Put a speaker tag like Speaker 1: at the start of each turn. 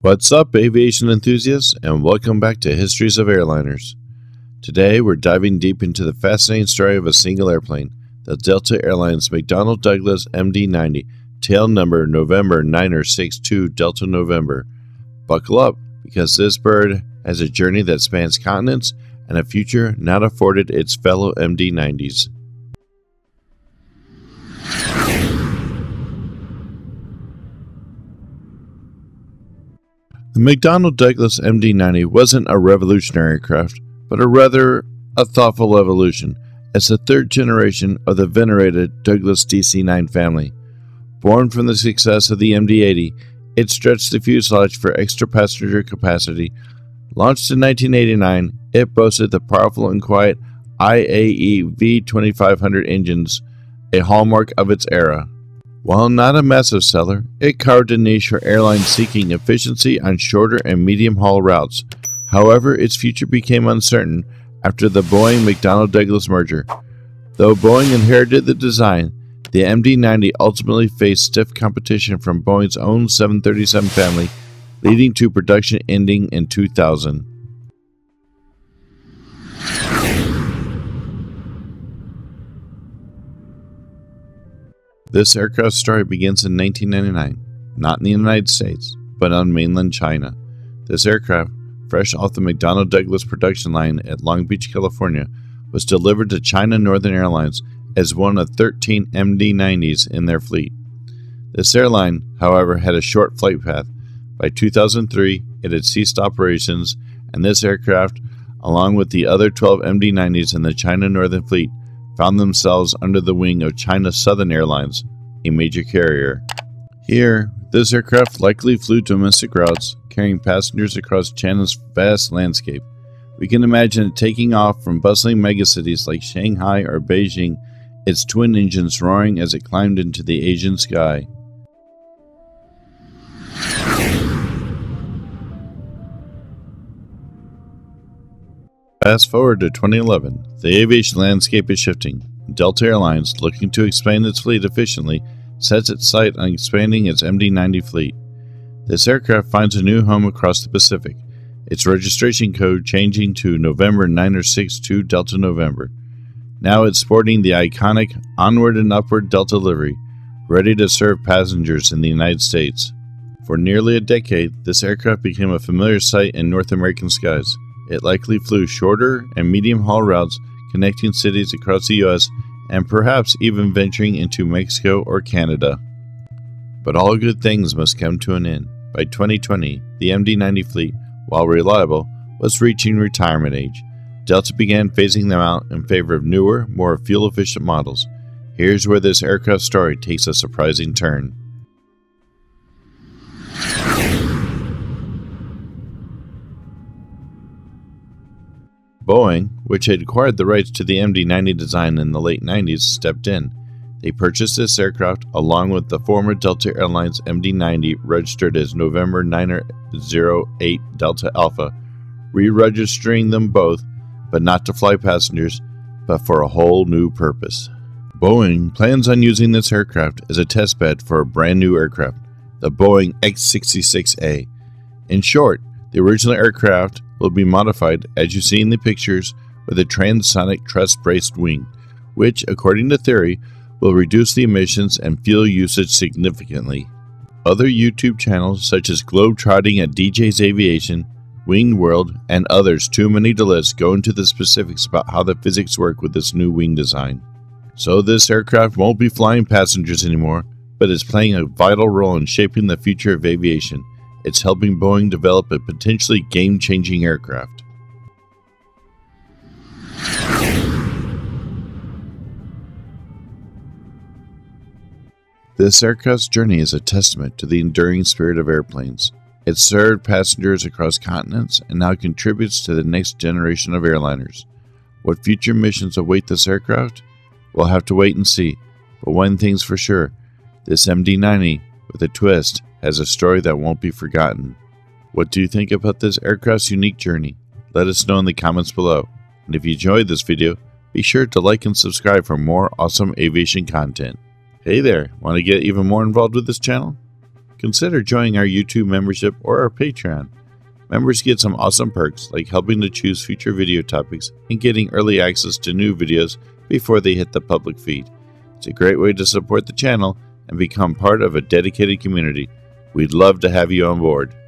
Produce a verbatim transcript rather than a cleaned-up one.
Speaker 1: What's up, aviation enthusiasts, and welcome back to Histories of Airliners. Today, we're diving deep into the fascinating story of a single airplane, the Delta Airlines McDonnell Douglas M D ninety, tail number November niner six two Delta November. Buckle up, because this bird has a journey that spans continents and a future not afforded its fellow M D nineties. The McDonnell Douglas M D ninety wasn't a revolutionary aircraft, but a rather a thoughtful evolution as the third generation of the venerated Douglas D C nine family. Born from the success of the M D eighty, it stretched the fuselage for extra passenger capacity. Launched in nineteen eighty-nine, it boasted the powerful and quiet I A E V twenty-five hundred engines, a hallmark of its era. While not a massive seller, it carved a niche for airlines seeking efficiency on shorter and medium-haul routes. However, its future became uncertain after the Boeing-McDonnell Douglas merger. Though Boeing inherited the design, the M D ninety ultimately faced stiff competition from Boeing's own seven thirty-seven family, leading to production ending in two thousand. This aircraft story begins in nineteen ninety-nine, not in the United States, but on mainland China. This aircraft, fresh off the McDonnell Douglas production line at Long Beach, California, was delivered to China Northern Airlines as one of thirteen M D nineties in their fleet. This airline, however, had a short flight path. By two thousand three, it had ceased operations, and this aircraft, along with the other twelve M D nineties in the China Northern Fleet, found themselves under the wing of China Southern Airlines, a major carrier. Here, this aircraft likely flew domestic routes, carrying passengers across China's vast landscape. We can imagine it taking off from bustling megacities like Shanghai or Beijing, its twin engines roaring as it climbed into the Asian sky. Fast forward to twenty eleven, the aviation landscape is shifting. Delta Airlines, looking to expand its fleet efficiently, sets its sight on expanding its M D ninety fleet. This aircraft finds a new home across the Pacific, its registration code changing to November niner six two Delta November. Now it's sporting the iconic onward and upward Delta livery, ready to serve passengers in the United States. For nearly a decade, this aircraft became a familiar sight in North American skies. It likely flew shorter and medium-haul routes connecting cities across the U S and perhaps even venturing into Mexico or Canada. But all good things must come to an end. By twenty twenty, the M D ninety fleet, while reliable, was reaching retirement age. Delta began phasing them out in favor of newer, more fuel-efficient models. Here's where this aircraft story takes a surprising turn. Boeing, which had acquired the rights to the M D ninety design in the late nineties, stepped in. They purchased this aircraft along with the former Delta Airlines M D ninety registered as November niner zero eight Delta Alpha, re-registering them both, but not to fly passengers, but for a whole new purpose. Boeing plans on using this aircraft as a testbed for a brand new aircraft, the Boeing X sixty-six A. In short, the original aircraft will be modified, as you see in the pictures, with a transonic truss-braced wing, which, according to theory, will reduce the emissions and fuel usage significantly. Other YouTube channels such as Globetrotting at D J's Aviation, Winged World, and others too many to list go into the specifics about how the physics work with this new wing design. So this aircraft won't be flying passengers anymore, but is playing a vital role in shaping the future of aviation. It's helping Boeing develop a potentially game-changing aircraft. This aircraft's journey is a testament to the enduring spirit of airplanes. It served passengers across continents and now contributes to the next generation of airliners. What future missions await this aircraft? We'll have to wait and see, but one thing's for sure, this M D ninety, with a twist, has a story that won't be forgotten. What do you think about this aircraft's unique journey? Let us know in the comments below. And if you enjoyed this video, be sure to like and subscribe for more awesome aviation content. Hey there, want to get even more involved with this channel? consider joining our YouTube membership or our Patreon. Members get some awesome perks like helping to choose future video topics and getting early access to new videos before they hit the public feed. It's a great way to support the channel and become part of a dedicated community. We'd love to have you on board.